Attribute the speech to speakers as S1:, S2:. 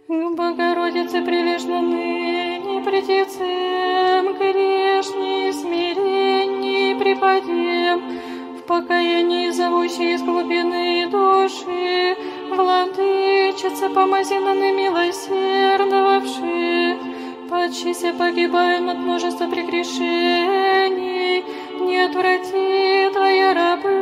S1: Богородице, прилежно ныне придицем, грешней смиренней припадем, в покаянии зовущей из глубины души, Владычице, помози нам и милосердовавши, подчися погибаем от множества прегрешений, не отврати Твоя рабы